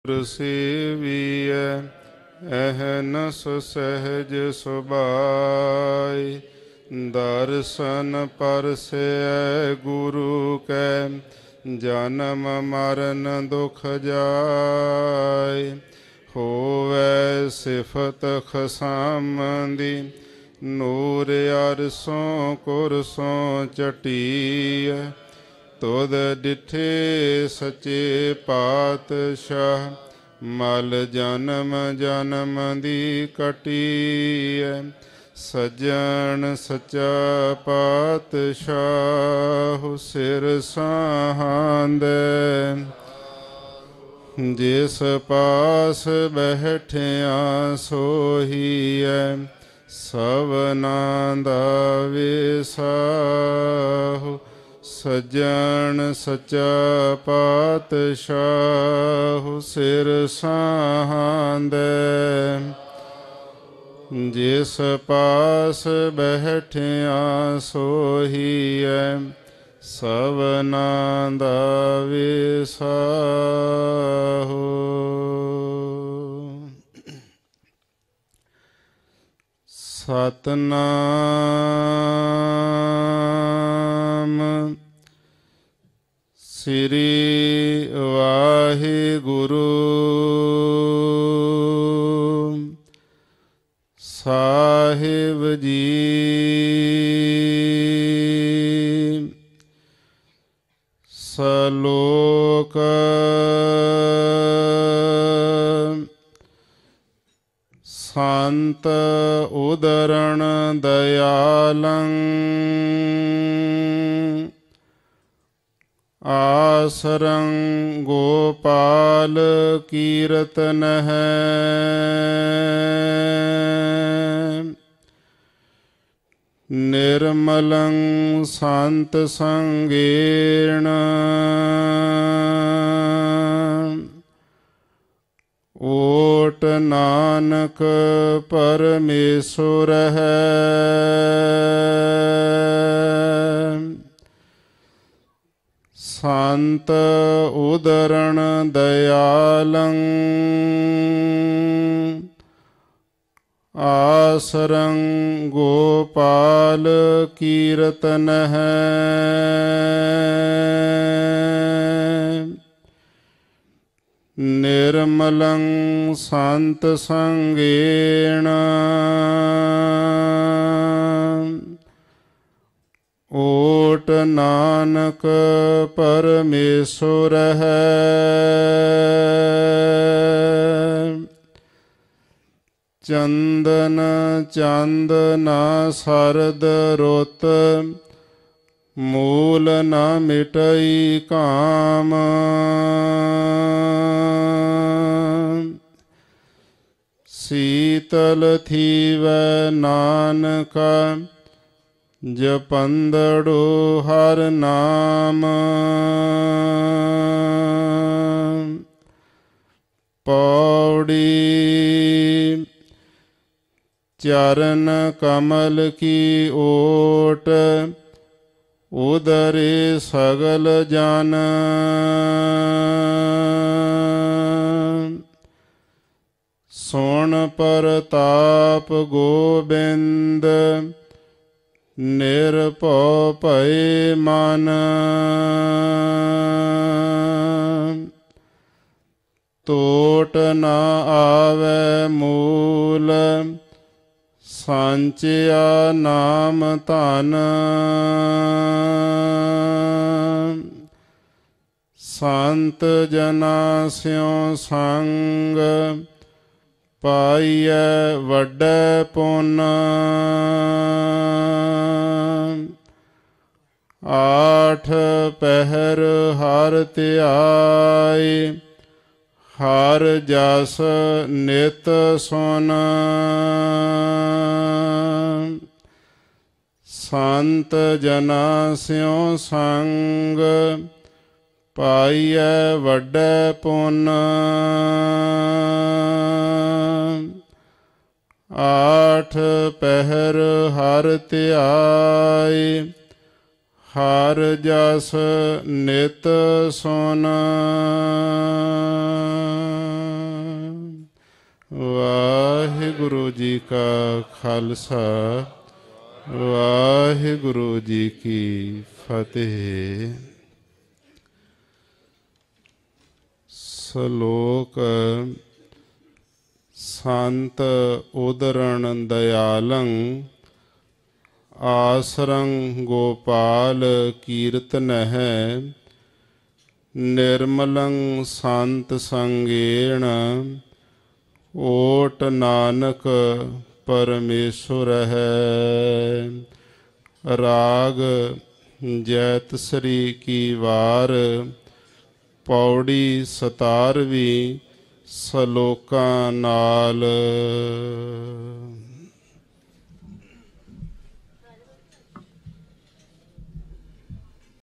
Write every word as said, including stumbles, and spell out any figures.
सेविय अहनस सहज सुबाई। दर्शन परसे गुरु कै जन्म मरण दुख जाय। होवै सिफत खसामदी नूर अरसों कुरसों चटीय। तुद डिठे सचे पातशाह मल जन्म जन्म दी कटीय। सज्जन सच्चा पातशाह सिर साहांदे। जिस पास बैठिया सोहीए सवना दा विसाहु। सज्जन सच्चा पातशाह सिर साहांदे। जिस पास बैठिया सोहीए सवना दा विसाहु। सतनाम श्री वाहिगुरु साहिब जी। सलोक संत उदरण दयालं आसरं गोपाल कीर्तन है। निर्मलं संत संगेण ओट नानक परमेश्वर है। संत उदरण दयालं आसरं गोपाल कीर्तन है। निर्मलं संत संगेण ओट नानक परमेश्वर है। चंदन चांदना सरद रुत मूल न मिटई काम। शीतल थीवै नानका जपंदड़ो हर नाम। पौड़ी चरण कमल की ओट उदरे सगल जन। सुन परताप गोबिंद निरभौ भय मन। टोट न आवे मूल सांचिया नाम धन। संत जना स्यों संग पाइए वड्डे पुन। आठ पहर हर ध्याय हर जस नित सुन। संत जना स्यों संग पाइए वड्डे पुन। आठ पहर हर ध्याय हर जस नित सुन। ਵਾਹਿਗੁਰੂ ਜੀ ਕਾ ਖਾਲਸਾ ਵਾਹਿਗੁਰੂ ਜੀ ਕੀ ਫਤਿਹ। ਸ਼ਲੋਕ ਸੰਤ ਉਦਰਣ ਦਇਆਲੰ ਆਸਰੰ ਗੋਪਾਲ ਕੀਰਤਨਹਿ ਨਿਰਮਲੰ ਸੰਤ ਸੰਗੇਣ ਓਟ ਨਾਨਕ ਪਰਮੇਸ਼ੁਰ ਹੈ। ਰਾਗ ਜੈਤ ਸ੍ਰੀ ਕੀ ਵਾਰ ਪੌੜੀ ਸਤਾਰਵੀਂ ਸਲੋਕਾਂ ਨਾਲ।